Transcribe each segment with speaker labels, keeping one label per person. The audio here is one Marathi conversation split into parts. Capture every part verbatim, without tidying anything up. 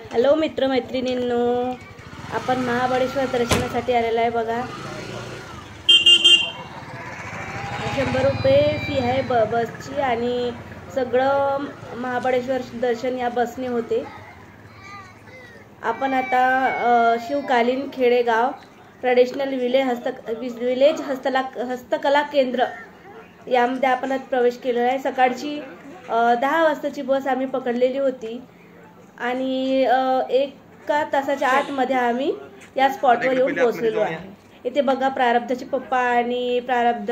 Speaker 1: हॅलो मित्रमैत्रिणींनो, आपण महाबळेश्वर दर्शनासाठी आलेला आहे बघा। शंभर रुपये फी आहे ब बसची आणि सगळं महाबळेश्वर दर्शन या बसने होते। आपण आता शिवकालीन खेडेगाव ट्रेडिशनल विलेज हस्त विलेज हस्तला हस्तकला केंद्र यामध्ये आपण आज प्रवेश केलेला आहे। सकाळची दहा वाजताची बस आम्ही पकडलेली होती आणि एका तासाच्या आतमध्ये आम्ही या स्पॉटवर येऊन पोहोचलेलो आहे। इथे बघा प्रारब्धचे पप्पा आणि प्रारब्ध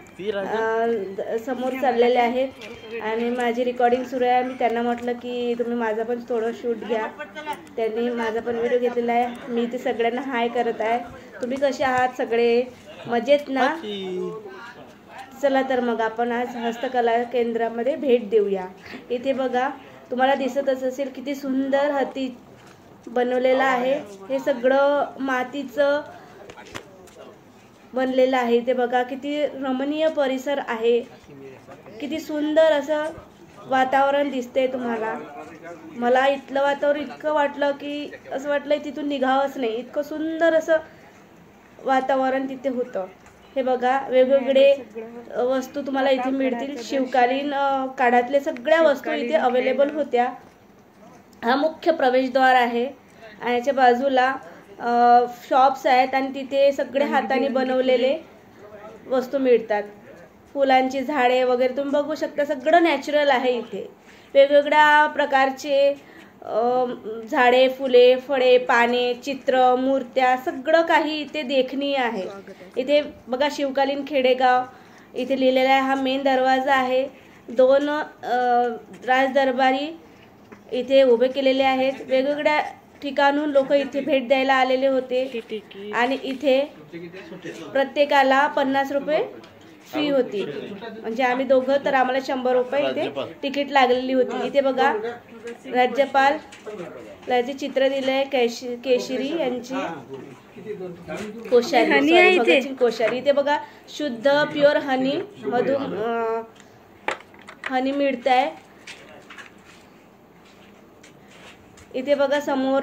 Speaker 1: समोर चाललेले आहेत आणि माझी रेकॉर्डिंग सुरू आहे। मी त्यांना म्हटलं की तुम्ही माझा पण थोडं शूट घ्या, त्यांनी माझा पण व्हिडिओ घेतलेला आहे। मी ते सगळ्यांना हाय करत आहे। तुम्ही कसे आहात सगळे, मजेत ना? चला तर मग आपण आज हस्तकला केंद्रामध्ये भेट देऊया। इथे बघा तुम्हाला दिसतच असेल किती सुंदर हाती बनवलेला आहे। हे सगळं मातीचं बनलेलं आहे। इथे बघा किती रमणीय परिसर आहे, किती सुंदर असं वातावरण दिसते तुम्हाला। मला इथलं वातावरण इतकं वाटलं की असं वाटलं तिथून निघावंच नाही, इतकं सुंदर असं वातावरण तिथे होतं। हे बघा वेगवेगळे वस्तू तुम्हाला इथे मिळतील। शिवकालीन काळातल्या सगळ्या वस्तू इथे अवेलेबल होत्या। हा मुख्य प्रवेशद्वार आहे आणि याच्या बाजूला शॉप्स आहेत आणि तिथे सगळे हाताने बनवलेले वस्तू मिळतात। फुलांची झाडे वगैरे तुम्ही बघू शकता, सगळं नॅचरल आहे। इथे वेगवेगळ्या प्रकारचे झाडे, फुले, फळे, पाने, चित्र, मूर्त्या सगळं काही इथे देखणीय आहे। इथे बघा शिवकालीन खेडेगाव इथे लिहिलेला आहे। हा मेन दरवाजा आहे। दोन राजदरबारी इथे उभे केलेले आहेत। वेगवेगळ्या ठिकाणून लोक इथे भेट द्यायला आलेले होते आणि इथे प्रत्येकाला पन्नास रुपये फी होती, म्हणजे आम्ही दोघं तर आम्हाला शंभर रुपये इथे तिकीट लागलेली होती। इथे बघा राज्यपाल याचे चित्र दिले आहे, केशरी केशरी यांची कोश्यारी भगतसिंग कोश्यारी। इथे बघा शुद्ध प्युअर हनी मधून हनी मिळत आहे। इथे बघा समोर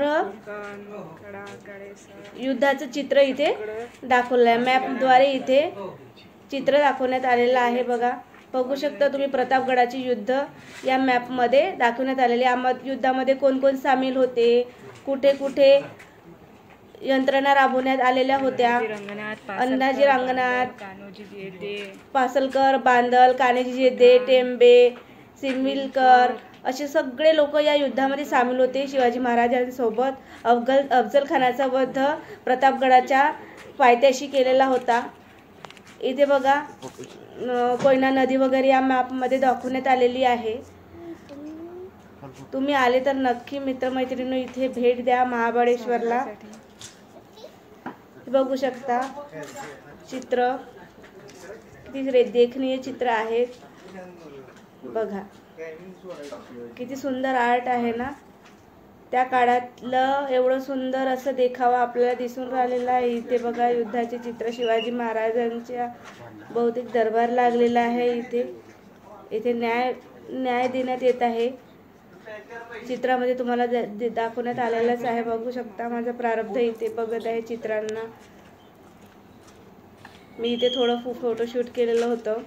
Speaker 1: युद्धाचं चित्र इथे दाखवलं आहे। मॅपद्वारे इथे चित्र दाखवण्यात आलेलं आहे। बघा बघू शकता तुम्ही प्रतापगडाचे युद्ध या मॅपमध्ये दाखवण्यात आलेले। या युद्धामध्ये कोण कोण सामील होते, कुठे कुठे यंत्रणा राबवण्यात आलेल्या होत्या। अंदाजी रंगनाथ, पासलकर, बांदल, कान्होजी जेधे, टेंबे, सिमविलकर असे सगळे लोक या युद्धामध्ये सामील होते। शिवाजी महाराजांसोबत अफगल अफजल खानाचा वध प्रतापगडाच्या पायथ्याशी केलेला होता। इथे बघा कोयना नदी वगैरे या मॅपमध्ये दाखवण्यात आलेली आहे। तुम्ही आले तर नक्की मित्रमैत्रिणी इथे भेट द्या महाबळेश्वरला। बघू शकता चित्र किती देखणीय चित्र आहेत। बघा किती सुंदर आर्ट आहे ना। त्या काळातलं एवढं सुंदर असं देखावा आपल्याला दिसून राहिलेला आहे। इथे बघा युद्धाचे चित्र, शिवाजी महाराजांच्या बहुतेक दरबार लागलेला आहे। इथे इथे न्याय न्याय देण्यात येत आहे। चित्रामध्ये तुम्हाला दाखवण्यात आलेलाच आहे। बघू शकता माझा प्रारब्ध इथे बघत आहे चित्रांना। मी इथे थोडं फोटोशूट केलेलं होतं।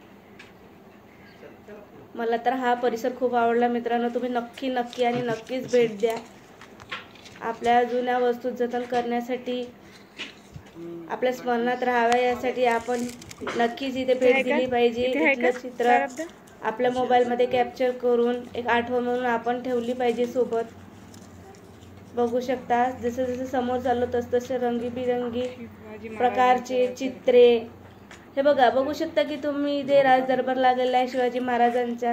Speaker 1: मला तर हा परिसर खूप आवडला मित्रांनो। तुम्ही नक्की नक्की आणि नक्कीच भेट द्या। आपल्या जुन्या वस्तू जतन करण्यासाठी, आपल्या स्मरणात राहाव्या यासाठी आपण नक्कीच इथे भेट दिली पाहिजे। इथलं चित्र आपल्या मोबाईलमध्ये कॅप्चर करून एक आठवण म्हणून आपण ठेवली पाहिजे सोबत। बघू शकता जसं जसं समोर चाललो तस तसे रंगीबिरंगी प्रकारचे चित्रे। हे बघा बघू शकता की तुम्ही इथे राजदरबार लागलेला आहे शिवाजी महाराजांचा।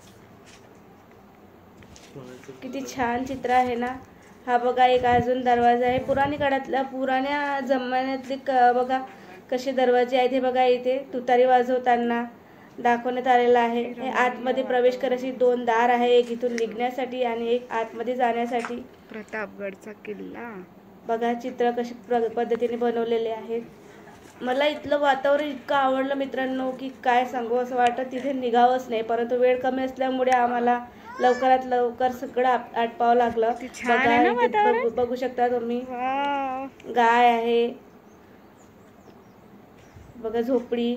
Speaker 1: किती छान चित्र आहे ना। हा बघा एक अजून दरवाजा आहे। पुराणी काळातल्या पुराण्या जमान्यातले बघा कसे दरवाजे आहेत। हे बघा इथे तुतारी वाजवताना दाखवण्यात आलेलं आहे। हे आतमध्ये प्रवेश करायची दोन दार आहे, एक इथून निघण्यासाठी आणि एक आतमध्ये जाण्यासाठी।
Speaker 2: प्रतापगडचा किल्ला
Speaker 1: बघा चित्र कशा पद्धतीने बनवलेले आहेत। मला इथलं वातावरण इतकं आवडलं मित्रांनो की काय सांगू, असं वाटत तिथे निघावंच नाही, परंतु वेळ कमी असल्यामुळे आम्हाला लवकरात लवकर सगळं आट- आटपावं लागलं.
Speaker 2: छान आहे
Speaker 1: बघा
Speaker 2: ना
Speaker 1: इथे
Speaker 2: वातावरण?
Speaker 1: बघू बघू शकता तुम्ही,
Speaker 2: वाव.
Speaker 1: गाय आहे बघा, झोपडी.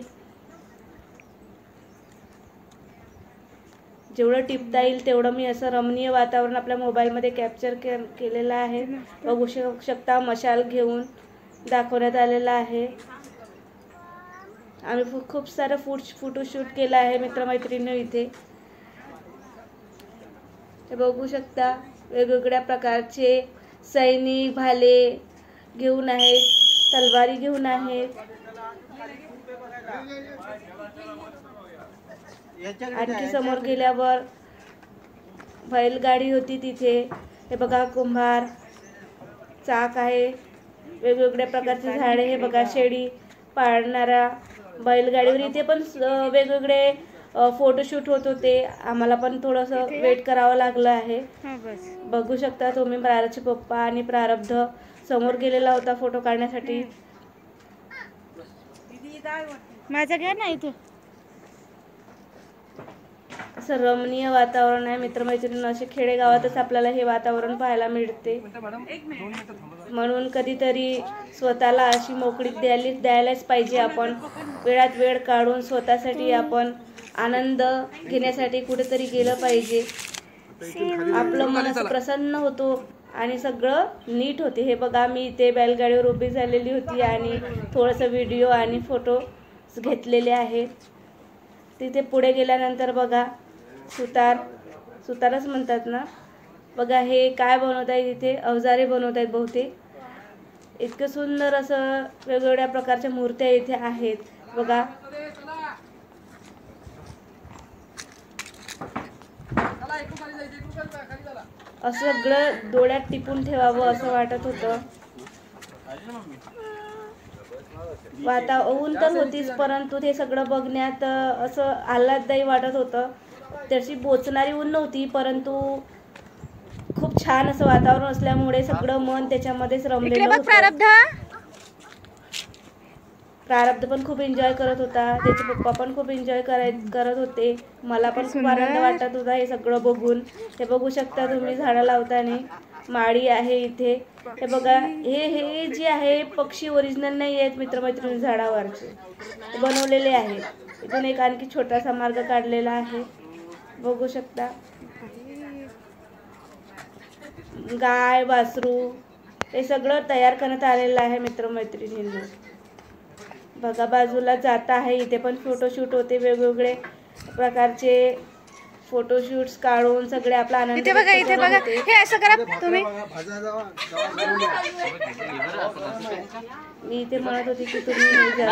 Speaker 1: जेवढं टिपता येईल तेवढं मी असं रमणीय वातावरण आपल्या मोबाईलमध्ये कॅप्चर के केलेलं आहे. बघू शक- शकता मशाल घेऊन दाखवण्यात आलेलं आहे. आम्ही फु- खूप सारं फूट फोटोशूट केलं आहे मित्रमैत्रिणी इथे. हे बघू शकता वेगवेगळ्या प्रकारचे सैनिक भाले घेऊन आहेत, तलवारी घेऊन आहेत. आणखी समोर गेल्यावर बैलगाडी होती तिथे. हे बघा कुंभार, चाक आहे, वेगवेगळ्या प्रकारचे झाडे. हे बघा शेळी पाळणारा बैलगाडीवर. इथे पण स- वेगवेगळे फोटोशूट होत होते. आम्हाला पण थोडंसं वेट करावं लागलं आहे.
Speaker 2: हा बस.
Speaker 1: बघू शकता तुम्ही प्रारचे पप्पा आणि प्रारब्ध समोर गेलेला होता फोटो काढण्यासाठी.
Speaker 2: माझा घ्या ना इथे.
Speaker 1: असं रमणीय वातावरण आहे मित्रमैत्रिणी. असे खेडेगावातच आपल्याला हे वातावरण पाहायला मिळते. म्हणून कधीतरी स्वतःला अशी मोकळीक द्यायला द्यायलाच पाहिजे. आपण वेळात वेळ काढून स्वतःसाठी आपण आनंद घेण्यासाठी कुठेतरी गेलं पाहिजे. आपलं मन असं प्रसन्न होतो आणि सगळं नीट होते. हे बघा मी इथे बैलगाडीवर उभी झालेली होती आणि थोडंसं व्हिडिओ आणि फोटो घेतलेले आहेत. तिथे पुढे गेल्यानंतर बघा सुतार, सुतारच म्हणतात ना. बघा हे काय बनवत आहेत, इथे अवजारे बनवत आहेत बहुतेक. इतकं सुंदर असं वेगवेगळ्या प्रकारच्या मूर्त्या इथे आहेत बघा. असं सगळं डोळ्यात टिपून ठेवावं असं वाटत होतं. वाता ऊन तर होतीच, परंतु ते सगळं बघण्यात असं आल्हाददायी वाटत होतं. तशी बोचणारी ऊन नव्हती, परंतु खूप छान असं वातावरण असल्यामुळे सगळं मन त्याच्यामध्येच रमलेलं होतं.
Speaker 2: प्रारब्ध.
Speaker 1: प्रारब्ध पण खूप एन्जॉय करत होता, त्याचे पप्पा पण खूप एन्जॉय कराय करत होते. मला पण खूप आनंद वाटत होता हे सगळं बघून. हे बघू शकता तुम्ही झाडं लावताना. माळी आहे इथे. हे बघा हे हे जे आहे पक्षी ओरिजिनल नाही आहेत मित्रमैत्रिणी, झाडावरचे बनवलेले आहेत. इथून एक आणखी छोटासा मार्ग काढलेला आहे बघू शकता. गाय वासरू हे सगळं तयार करण्यात आलेलं आहे मित्रमैत्रिणींना. बघा बाजूला जात आहे, इथे पण फोटोशूट होते. वेगवेगळे प्रकारचे फोटोशूट्स काढून सगळे आपला आनंद.
Speaker 2: इथे बघा, इथे बघा. हे असं करा तुम्ही.
Speaker 1: मी इथे म्हणत होती की तुम्ही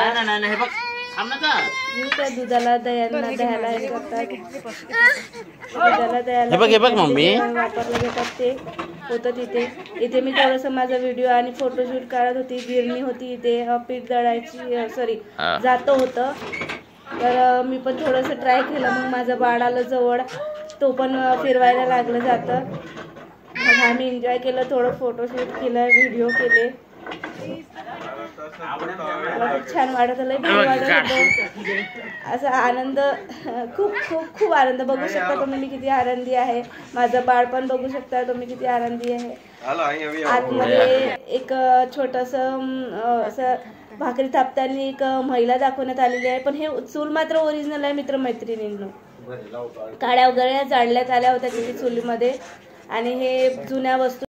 Speaker 1: त्या दुधाला दयांना दह्याला हे करतात, दुधाला दह्याला वापरलं जातात ते होतं तिथे. इथे मी थोडंसं माझा व्हिडिओ आणि फोटोशूट काढत होती. गिरणी होती इथे, पीठ दळायची सॉरी जातं होतं. तर मी पण थोडंसं ट्राय केलं. मग माझं बाळ आलं जवळ, तो पण फिरवायला लागलं जातं. मग आम्ही एन्जॉय केलं, थोडं फोटोशूट केलं, व्हिडिओ केले. मला खूप छान वाटत लय भारी वाटत होतं. असा आनंद, खूप खूप खूप आनंद. बघू शकता तुम्ही मी किती आनंदी आहे. माझं बाळ पण बघू शकता तुम्ही किती आनंदी आहे. आतमध्ये एक छोटंसं असं भाकरी थापताना एक महिला दाखवण्यात आलेली आहे. पण हे चूल मात्र ओरिजिनल आहे मित्रमैत्रिणींनो. काड्या वगैरे जाळण्यात आल्या होत्या तिथे चुलीमध्ये आणि हे जुन्या वस्तू